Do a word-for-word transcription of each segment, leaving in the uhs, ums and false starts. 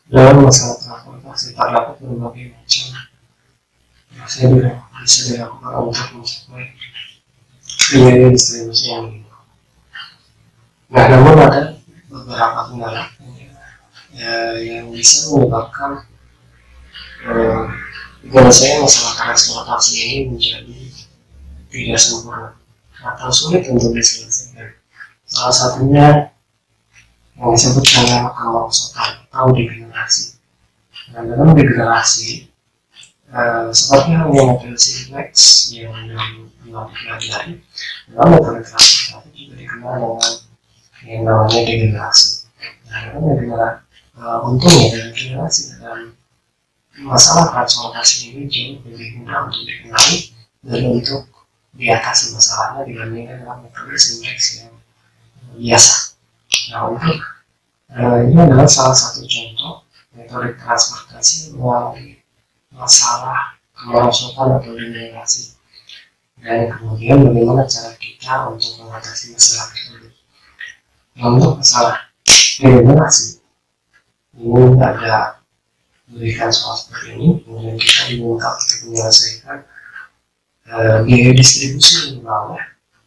Dalam masalah transportasi terdapat berbagai macam proses yang bisa dilakukan untuk mencapai biaya distribusi yang minimal. Nah, namun ada beberapa kendala ya, yang bisa menyebabkan eh, penyelesaian masalah transportasi ini menjadi tidak sempurna atau sulit untuk diselesaikan. Salah satunya yang disebut dengan kemerosotan atau degenerasi. Nah, dalam degenerasi eh, seperti halnya model simplex yang dipelajari dalam metode transportasi juga dikenal dengan yang namanya degenerasi. Nah, dalam degenerasi uh, untungnya degenerasi dalam masalah transportasi ini jauh lebih mudah untuk dikenali dan untuk diatasi masalahnya dibandingkan dengan metode simplex yang biasa. Nah, untuk uh, ini adalah salah satu contoh metode transportasi melalui masalah kemerosotan atau degenerasi, dan kemudian bagaimana cara kita untuk mengatasi masalah tersebut. Nah, untuk masalah degenerasi ini ada berikan soal seperti ini, kemudian kita diminta untuk menyelesaikan uh, biaya distribusi minimalnya.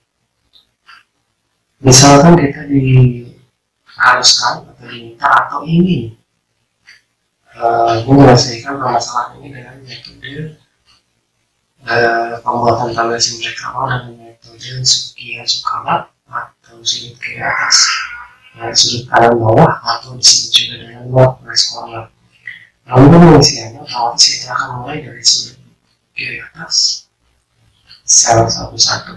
Misalkan kita diharuskan atau diminta atau ingin uh, menyelesaikan permasalahan ini dengan metode uh, pembuatan tabel simplex awal dengan metode Sukiya Tsukala atau sudut ke atas, nah, sudut kanan bawah, atau disebut juga dengan northwest corner. Lalu pengisiannya otomatis kita akan mulai dari sudut kiri atas sel satu-satu.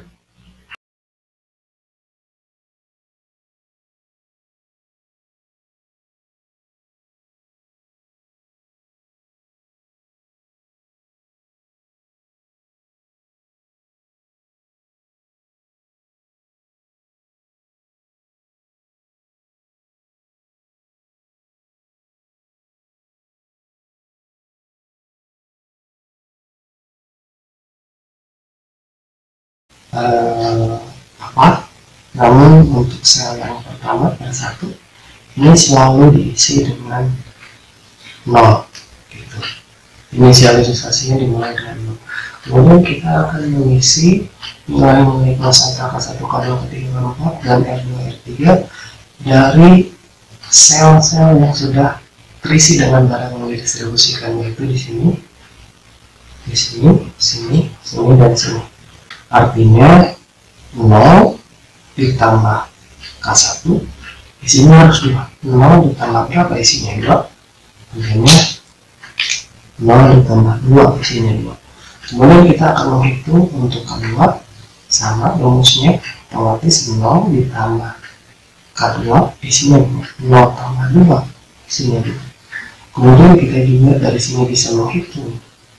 Uh, apa? Namun untuk sel yang pertama dan satu ini selalu diisi dengan nol, gitu. Inisialisasinya dimulai dengan nol. Kemudian kita akan mengisi nilai-nilai kelas angka K satu, K dua, K tiga, K empat dan R dua, R tiga dari sel-sel yang sudah terisi dengan barang yang didistribusikan, yaitu di sini, di sini, sini, sini dan sini. Artinya nol ditambah K satu isinya harus dua, nol ditambah berapa isinya dua, artinya nol ditambah dua isinya dua. Kemudian kita akan menghitung untuk K dua, sama rumusnya otomatis nol ditambah K dua isinya dua, nol tambah dua isinya dua. Kemudian kita juga dari sini bisa menghitung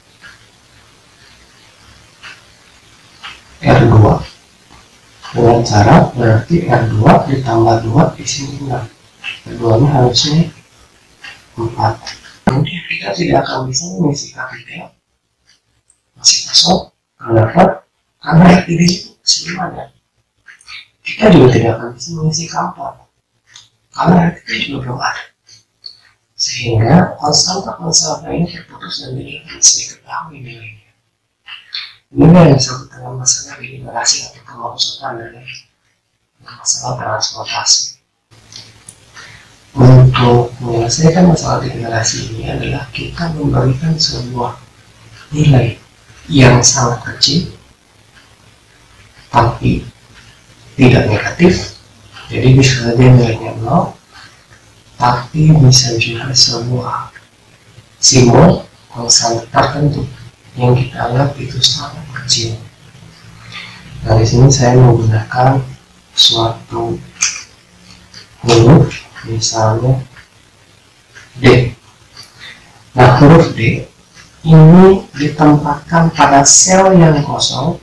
R dua dengan cara berarti R dua ditambah dua isinya enam, R dua nya harusnya empat. Kemudian kita tidak akan bisa mengisi K tiga, masih kosong. Kenapa? Karena R tiga itu masih ada. Kita juga tidak akan bisa mengisi K empat karena R tiga juga belum ada, sehingga konstanta-konstanta ini terputus dan tidak bisa diketahui nilainya. Ini yang disebut dengan masalah degenerasi atau kemerosotan dari masalah transportasi. Untuk menyelesaikan masalah degenerasi ini adalah kita memberikan sebuah nilai yang sangat kecil tapi tidak negatif, jadi bisa saja nilainya nol, tapi bisa juga sebuah simbol konstan tertentu yang kita anggap itu sangat kecil. Nah, di sini saya menggunakan suatu huruf, misalnya D. Nah, huruf D ini ditempatkan pada sel yang kosong,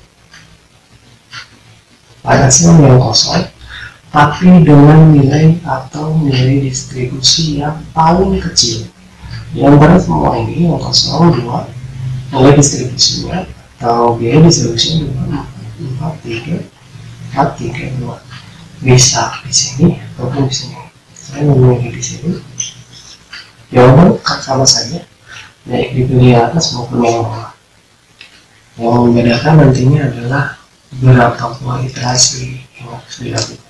pada sel yang kosong, tapi dengan nilai atau nilai distribusi yang paling kecil. Di antara semua ini yang kosong dua, nilai distribusinya atau biaya distribusinya dua, empat, tiga, empat, tiga, dua. Bisa di sini ataupun di sini. Saya memilih di sini. jawaban sama saja, baik di pilihan atas maupun yang bawah. Yang membedakan nantinya adalah berapa buah iterasi yang harus dilakukan.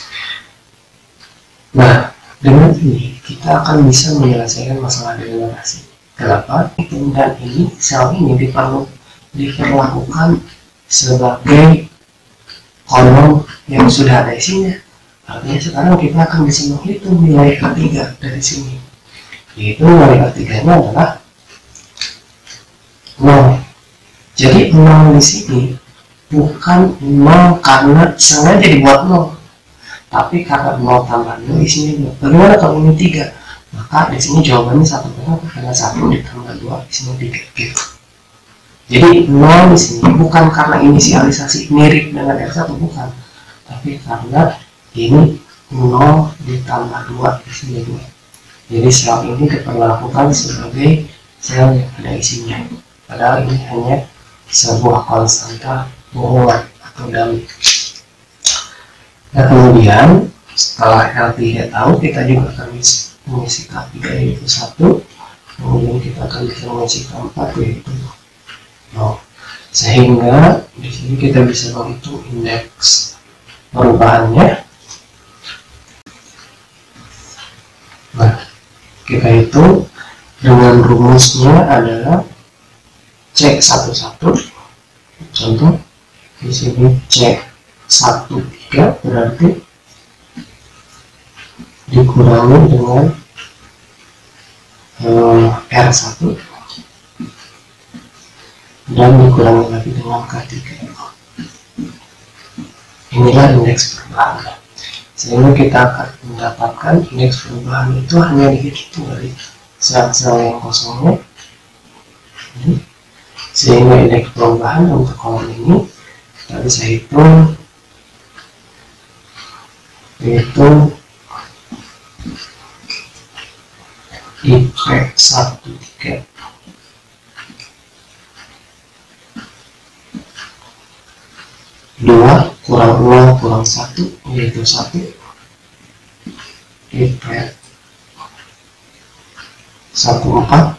Nah, dengan ini kita akan bisa menyelesaikan masalah degradasi. Kenapa? Dan ini sel ini diperlu diperlakukan sebagai kolom yang sudah ada isinya. Artinya sekarang kita akan bisa menghitung nilai K tiga dari sini, yaitu nilai K tiga nya adalah nol. Jadi nol di sini bukan nol karena sengaja dibuat nol, tapi karena nol tambah nol isinya dua. Bagaimana kalau ini tiga? Maka di sini jawabannya satu, karena satu ditambah dua isinya tiga gitu. Jadi nol di sini bukan karena inisialisasi mirip dengan R satu, bukan, tapi karena ini nol ditambah dua isinya dua. Jadi sel ini diperlakukan sebagai sel yang ada isinya, padahal ini hanya sebuah konstanta bohongan atau dummy. Nah, kemudian setelah L tiga tahu, kita juga akan bisa mengisi K tiga yaitu satu, kemudian kita akan bisa mengisi K empat yaitu nol. Sehingga di sini kita bisa menghitung indeks perubahannya. Nah, kita hitung dengan rumusnya adalah C satu satu. Contoh di sini C satu tiga berarti dikurangi dengan eh, R satu dan dikurangi lagi dengan K tiga. Inilah indeks perubahan. Sehingga kita akan mendapatkan indeks perubahan itu hanya dihitung dari sel-sel yang kosongnya. Sehingga indeks perubahan untuk kolom ini kita bisa hitung yaitu I P satu tiga dua kurang nol kurang satu yaitu satu, I P satu empat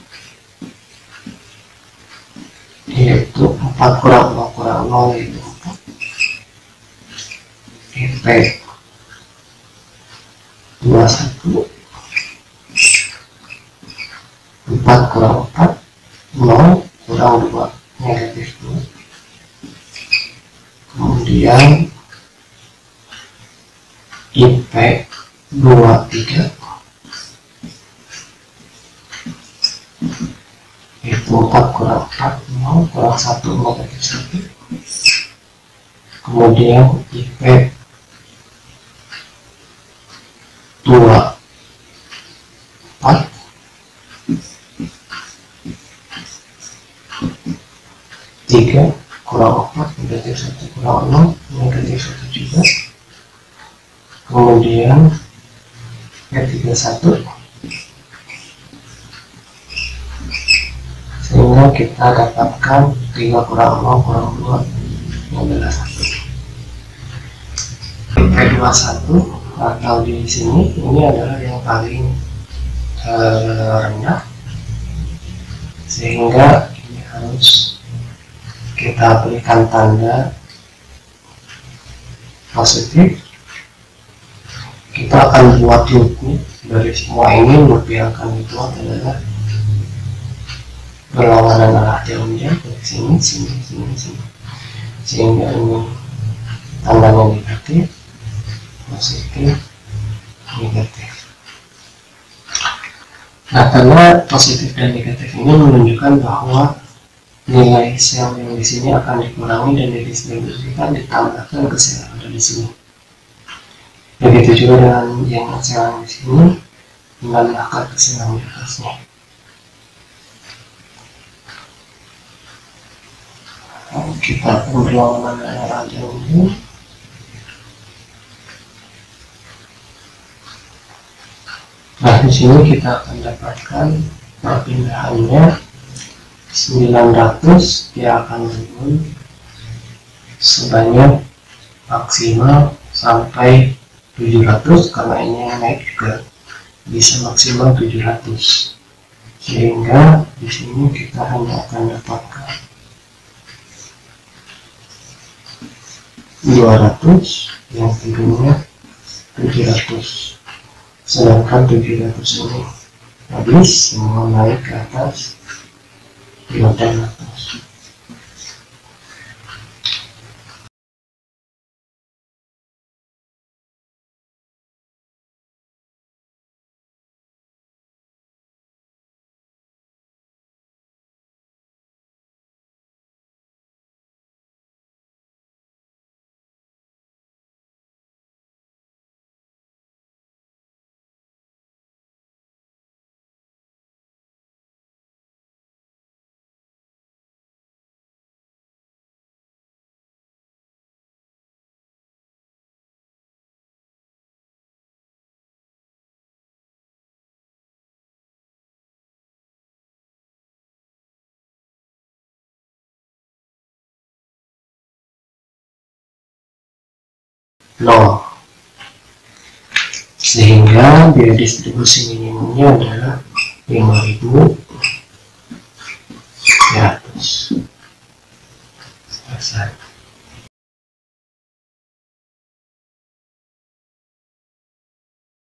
yaitu empat kurang nol kurang nol yaitu empat, I P dua satu empat kurang empat nol kurang dua negatif dua. Kemudian I P dua tiga itu empat kurang empat nol kurang satu negatif satu. Kemudian I P dua empat tiga kurang empat negatif satu kurang nol negatif satu juga. Kemudian P tiga satu, sehingga kita dapatkan tiga kurang nol kurang dua adalah satu. P dua satu atau di sini ini adalah yang paling uh, rendah, sehingga ini harus kita berikan tanda positif. Kita akan buat loopnya dari semua ini. Loop yang akan dibuat adalah berlawanan arah jamnya dari sini, sini, sini, sini, sehingga ini tandanya negatif, positif, negatif. Nah, karena positif dan negatif ini menunjukkan bahwa nilai sel yang di sini akan dikurangi dan didistribusikan ditambahkan ke sel yang ada di sini. Begitu juga dengan yang sel yang di sini menambahkan ke sel yang di atasnya. Nah, kita akan berlawanan arah jauhnya. Nah, di sini kita akan dapatkan perpindahannya sembilan ratus, dia akan turun sebanyak maksimal sampai tujuh ratus, karena ini yang naik juga bisa maksimal tujuh ratus, sehingga di sini kita hanya akan dapatkan dua ratus, yang turunnya tujuh ratus, sedangkan tujuh ratus ini habis, semua naik ke atas delapan ratus. nol, sehingga biaya distribusi minimumnya adalah lima ribu tiga ratus.